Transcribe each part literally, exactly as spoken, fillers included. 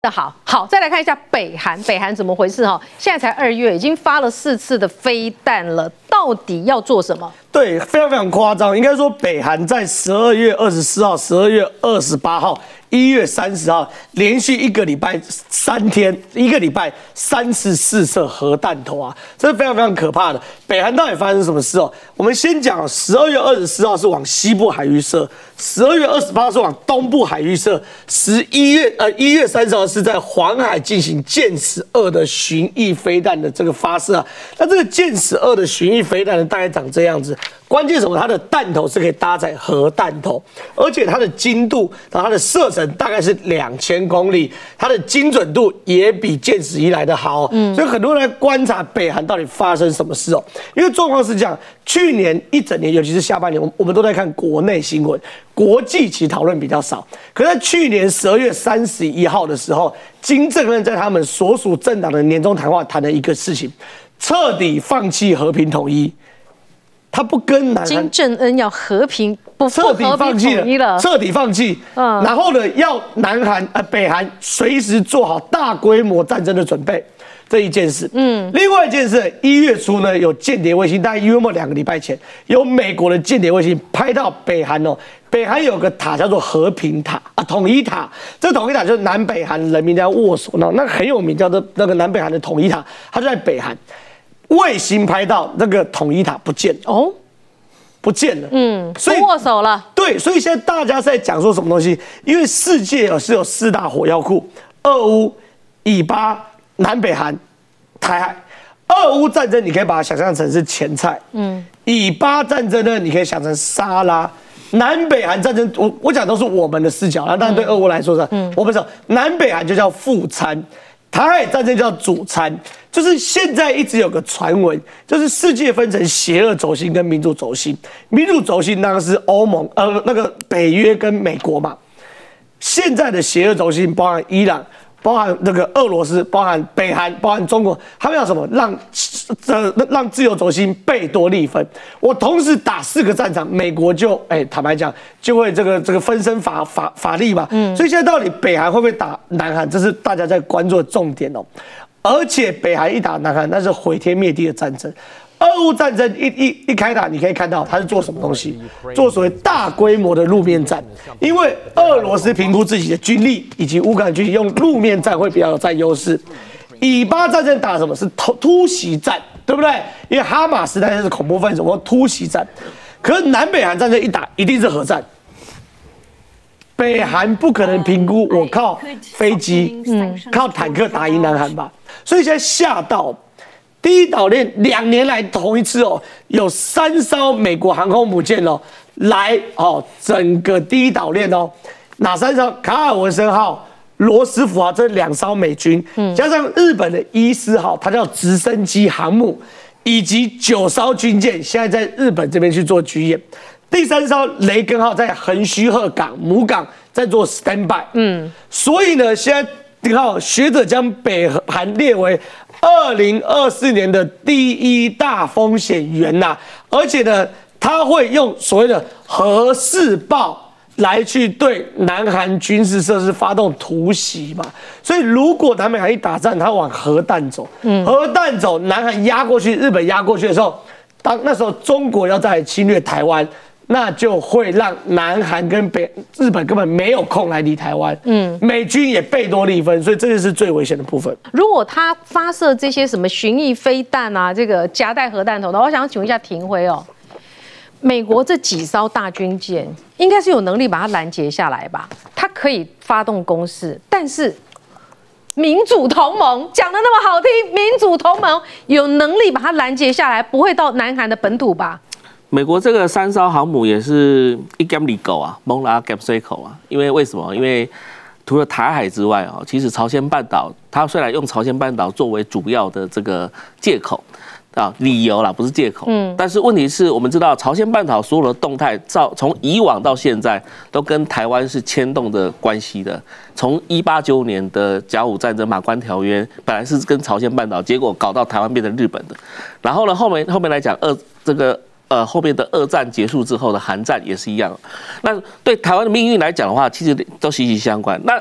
那好好，再来看一下北韩，北韩怎么回事哈？现在才二月，已经发了四次的飞弹了，到底要做什么？ 对，非常非常夸张。应该说，北韩在十二月二十四号、十二月二十八号、一月三十号，连续一个礼拜三天，一个礼拜三次试射核弹头啊，这是非常非常可怕的。北韩到底发生什么事哦？我们先讲，十二月二十四号是往西部海域射，十二月二十八号是往东部海域射，十一月呃一月三十号是在黄海进行剑十二的巡弋飞弹的这个发射啊。那这个剑十二的巡弋飞弹呢，大概长这样子。关键什么？它的弹头是可以搭载核弹头，而且它的精度，然后它的射程大概是两千公里，它的精准度也比剑十一来得好。嗯，所以很多人来观察北韩到底发生什么事哦。因为状况是这样，去年一整年，尤其是下半年，我我们都在看国内新闻，国际其实讨论比较少。可是在去年十二月三十一号的时候，金正恩在他们所属政党的年终谈话谈了一个事情，彻底放弃和平统一。他不跟南韩， 金正恩要和平，不彻底放弃了， 彻底放弃。嗯，然后呢，要南韩呃北韩随时做好大规模战争的准备，这一件事。嗯，另外一件事，一月初呢有间谍卫星，大概约莫两个礼拜前，有美国的间谍卫星拍到北韩哦，北韩有个塔叫做和平塔啊，统一塔。这统一塔就是南北韩人民在握手呢，那很有名，叫做那个南北韩的统一塔，它就在北韩。卫星拍到那个统一塔不见了哦，不见了，嗯， 所以握手了。 对，所以现在大家是在讲说什么东西？因为世界有是有四大火药库：俄乌、以巴、南北韩、台海。俄乌战争你可以把它想象成是前菜，嗯，以巴战争呢，你可以想成沙拉。南北韩战争，我我讲都是我们的视角，当然对俄乌来说是，嗯，我们说南北韩就叫副餐。台海战争叫主餐，就是现在一直有个传闻，就是世界分成邪恶轴心跟民主轴心。民主轴心当然是欧盟，呃，那个北约跟美国嘛。现在的邪恶轴心包含伊朗，包含那个俄罗斯，包含北韩，包含中国，他们要什么？让呃让自由轴心贝多利分。我同时打四个战场，美国就哎、欸、坦白讲就会这个这个分身乏乏乏力嘛。嗯，所以现在到底北韩会不会打南韩，这是大家在关注的重点哦。而且北韩一打南韩，那是毁天灭地的战争。俄乌战争一一一开打，你可以看到他是做什么东西，做所谓大规模的路面战，因为俄罗斯评估自己的军力以及乌克兰军力，用路面战会比较有占优势。以巴战争打什么是突突袭战，对不对？因为哈马斯那些是恐怖分子，我们突袭战。可是南北韩战争一打，一定是核战。北韩不可能评估我靠飞机、嗯、靠坦克打赢南韩吧？所以现在吓到。第一岛链两年来同一次哦，有三艘美国航空母舰哦来哦整个第一岛链哦，哪三艘？卡尔文森号、罗斯福号这两艘美军，加上日本的伊斯号，它叫直升机航母，以及九艘军舰，现在在日本这边去做军演。第三艘雷根号在横须贺港母港在做 standby， 嗯，所以呢，现在你看，学者将北韩列为二零二四年的第一大风险源呐、啊，而且呢，他会用所谓的核试爆来去对南韩军事设施发动突袭嘛。所以如果南北韩一打战，他往核弹走，嗯，核弹走，南韩压过去，日本压过去的时候，当那时候中国要再来侵略台湾。那就会让南韩跟北日本根本没有空来理台湾，嗯，美军也贝多利分，所以这就是最危险的部分。 如果他发射这些什么巡弋飞弹啊，这个夹带核弹头的，我想请问一下廷辉哦，美国这几艘大军舰应该是有能力把它拦截下来吧？它可以发动攻势，但是民主同盟讲得那么好听，民主同盟有能力把它拦截下来，不会到南韩的本土吧？ 美国这个三艘航母也是一竿里狗啊，蒙拉干水口啊。因为为什么？因为除了台海之外啊，其实朝鲜半岛，它虽然用朝鲜半岛作为主要的这个借口啊理由啦，不是借口。嗯。但是问题是我们知道，朝鲜半岛所有的动态，照从以往到现在，都跟台湾是牵动的关系的。从一八九五年的甲午战争马关条约，本来是跟朝鲜半岛，结果搞到台湾变成日本的。然后呢，后面后面来讲，二这个。呃，后面的二战结束之后的韩战也是一样。那对台湾的命运来讲的话，其实都息息相关。那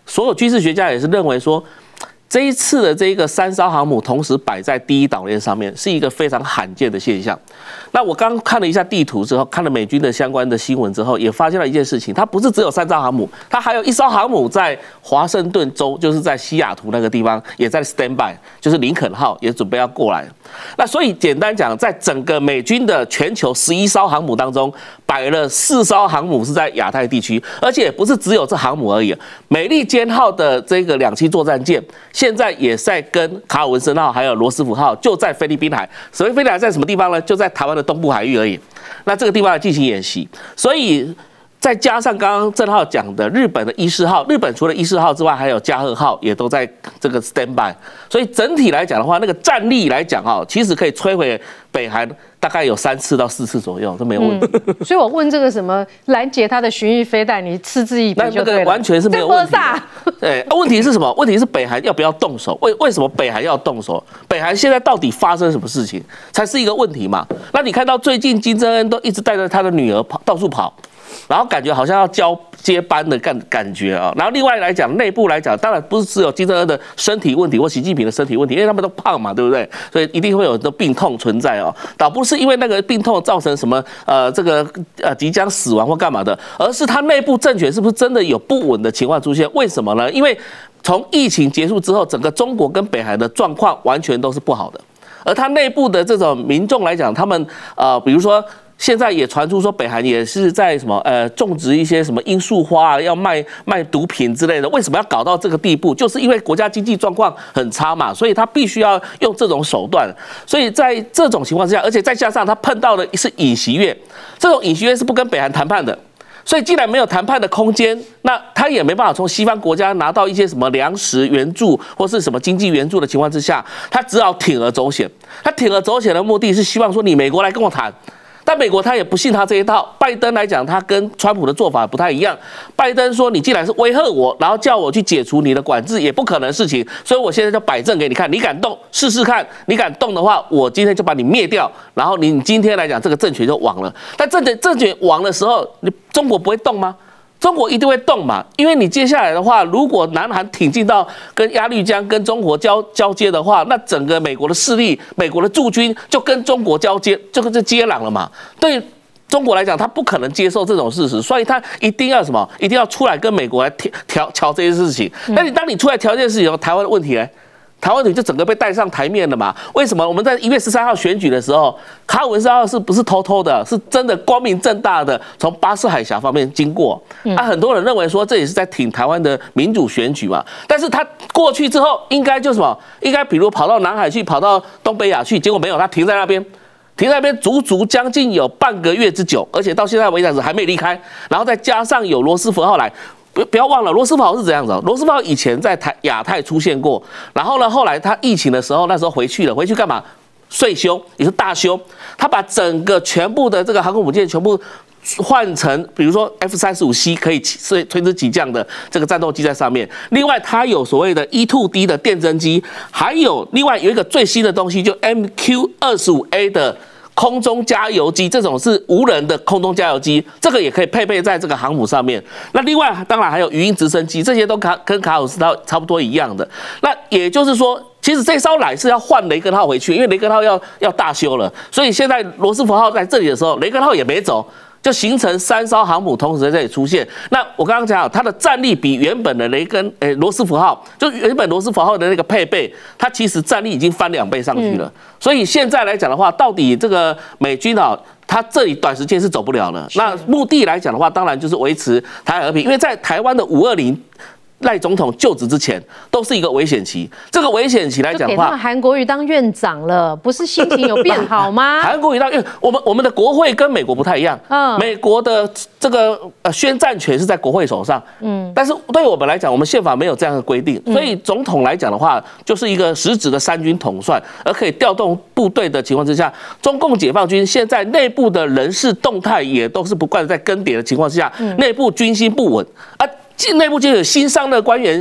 所有军事学家也是认为说，这一次的这个三艘航母同时摆在第一岛链上面，是一个非常罕见的现象。那我刚看了一下地图之后，看了美军的相关的新闻之后，也发现了一件事情，它不是只有三艘航母，它还有一艘航母在华盛顿州，就是在西雅图那个地方，也在 stand by， 就是林肯号也准备要过来。那所以简单讲，在整个美军的全球十一艘航母当中，摆了四艘航母是在亚太地区，而且不是只有这航母而已。美利坚号的这个两栖作战舰，现在也在跟卡尔文森号还有罗斯福号就在菲律宾海。所谓菲律宾海在什么地方呢？就在台湾的东部海域而已。那这个地方来进行演习，所以再加上刚刚郑浩讲的日本的伊势号，日本除了伊势号之外，还有加贺号也都在这个 stand by。所以整体来讲的话，那个战力来讲哈，其实可以摧毁北韩大概有三次到四次左右，这没有问题。嗯、 所以我问这个什么拦截它的巡弋飞弹，你嗤之以鼻就对了。 那那个完全是没有问题。对，问题是什么？问题是北韩要不要动手？为为什么北韩要动手？北韩现在到底发生什么事情，才是一个问题嘛？那你看到最近金正恩都一直带着他的女儿跑到处跑。然后感觉好像要交接班的感感觉啊，然后另外来讲，内部来讲，当然不是只有金正恩的身体问题或习近平的身体问题，因为他们都胖嘛，对不对？所以一定会有很多病痛存在哦。倒不是因为那个病痛造成什么呃这个呃即将死亡或干嘛的，而是他内部政权是不是真的有不稳的情况出现？为什么呢？因为从疫情结束之后，整个中国跟北韩的状况完全都是不好的，而他内部的这种民众来讲，他们呃比如说。现在也传出说，北韩也是在什么呃种植一些什么罂粟花啊，要卖卖毒品之类的。为什么要搞到这个地步？就是因为国家经济状况很差嘛，所以他必须要用这种手段。所以在这种情况之下，而且再加上他碰到的是尹锡悦，这种尹锡悦是不跟北韩谈判的。所以既然没有谈判的空间，那他也没办法从西方国家拿到一些什么粮食援助或是什么经济援助的情况之下，他只好铤而走险。他铤而走险的目的是希望说，你美国来跟我谈。但美国他也不信他这一套，拜登来讲，他跟川普的做法不太一样。拜登说，你既然是威吓我，然后叫我去解除你的管制，也不可能的事情，所以我现在就摆正给你看，你敢动试试看，你敢动的话，我今天就把你灭掉，然后你今天来讲这个政权就亡了。但政权政权亡的时候，你中国不会动吗？中国一定会动嘛，因为你接下来的话，如果南韩挺进到跟鸭绿江、跟中国交交接的话，那整个美国的势力、美国的驻军就跟中国交接，这个就接壤了嘛。对中国来讲，他不可能接受这种事实，所以他一定要什么？一定要出来跟美国来调调调这些事情。那你当你出来调这些事情，台湾的问题呢？台湾问题就整个被带上台面了嘛？为什么我们在一月十三号选举的时候，卡尔文森号是不是偷偷的？是真的光明正大的从巴士海峡方面经过？啊，很多人认为说这也是在挺台湾的民主选举嘛。但是他过去之后，应该就什么？应该比如跑到南海去，跑到东北亚去，结果没有，他停在那边。停在那边足足将近有半个月之久，而且到现在为止还没离开。然后再加上有罗斯福号来。不不要忘了，罗斯福号是怎样子？罗斯福号以前在台亚太出现过，然后呢，后来他疫情的时候，那时候回去了，回去干嘛？税修，也是大修，他把整个全部的这个航空母舰全部换成，比如说 F 三十五 C 可以推推之起降的这个战斗机在上面。另外，它有所谓的 E 二 D 的电侦机，还有另外有一个最新的东西，就 M Q 二十五 A 的。空中加油机这种是无人的空中加油机，这个也可以配备在这个航母上面。那另外当然还有语音直升机，这些都卡跟卡尔斯号差不多一样的。那也就是说，其实这艘来是要换雷根号回去，因为雷根号要要大修了，所以现在罗斯福号在这里的时候，雷根号也没走。就形成三艘航母同时在这里出现。那我刚刚讲，它的战力比原本的雷根诶罗斯福号，就原本罗斯福号的那个配备，它其实战力已经翻两倍上去了。嗯、所以现在来讲的话，到底这个美军啊，它这里短时间是走不了了。那目的来讲的话，当然就是维持台海和平，因为在台湾的五二零。赖总统就职之前都是一个危险期，这个危险期来讲的话， 韩国瑜当院长了，不是心情有变好吗？ 韩国瑜当院，我们我们的国会跟美国不太一样，嗯，美国的这个呃宣战权是在国会手上，嗯，但是对我们来讲，我们宪法没有这样的规定，所以总统来讲的话，就是一个实质的三军统帅，而可以调动部队的情况之下，中共解放军现在内部的人事动态也都是不断在更迭的情况之下，内部军心不稳啊。内部就有新上的官员，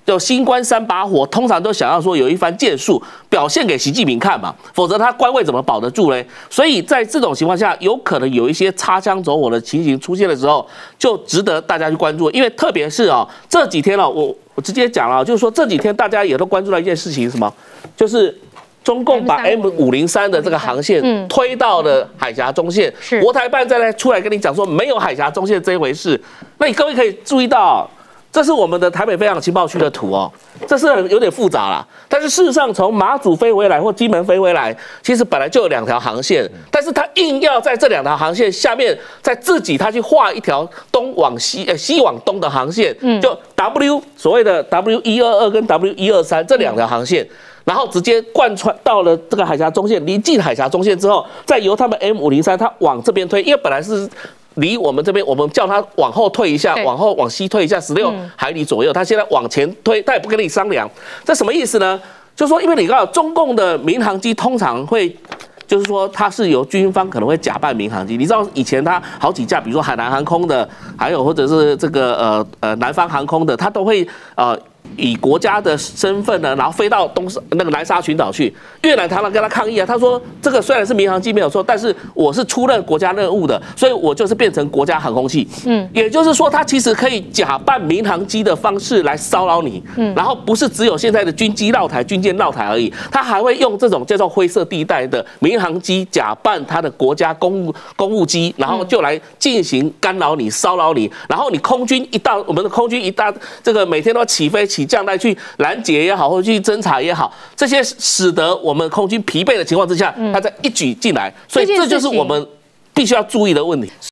有新官三把火，通常都想要说有一番建树表现给习近平看嘛，否则他官位怎么保得住嘞？所以在这种情况下，有可能有一些擦枪走火的情形出现的时候，就值得大家去关注。因为特别是哦这几天哦，我我直接讲了，就是说这几天大家也都关注到一件事情，什么？就是中共把 M 五零三的这个航线推到了海峡中线，国台办再来出来跟你讲说没有海峡中线这一回事。那你各位可以注意到。这是我们的台北飞航情报区的图哦，这是有点复杂啦。但是事实上，从马祖飞回来或金门飞回来，其实本来就有两条航线，但是他硬要在这两条航线下面，再自己他去画一条东往西、呃西往东的航线，就 W 所谓的 W 一二二跟 W 一二三这两条航线。然后直接贯穿到了这个海峡中线，临近海峡中线之后，再由他们 M 五零三它往这边推，因为本来是。离我们这边，我们叫他往后退一下，往后往西退一下十六海里左右。他现在往前推，他也不跟你商量，这什么意思呢？就是说，因为你知道中共的民航机通常会，就是说它是由军方可能会假扮民航机。你知道以前它好几架，比如说海南航空的，还有或者是这个呃呃南方航空的，它都会呃。以国家的身份呢，然后飞到东那个南沙群岛去。越南常常跟他抗议啊，他说这个虽然是民航机没有错，但是我是出任国家任务的，所以我就是变成国家航空器。嗯，也就是说，他其实可以假扮民航机的方式来骚扰你。嗯，然后不是只有现在的军机绕台、军舰绕台而已，他还会用这种叫做灰色地带的民航机假扮他的国家公务公务机，然后就来进行干扰你、骚扰你。然后你空军一到，我们的空军一大这个每天都起飞。起降来去拦截也好，或者去侦查也好，这些使得我们空军疲惫的情况之下，他再一举进来，所以这就是我们必须要注意的问题。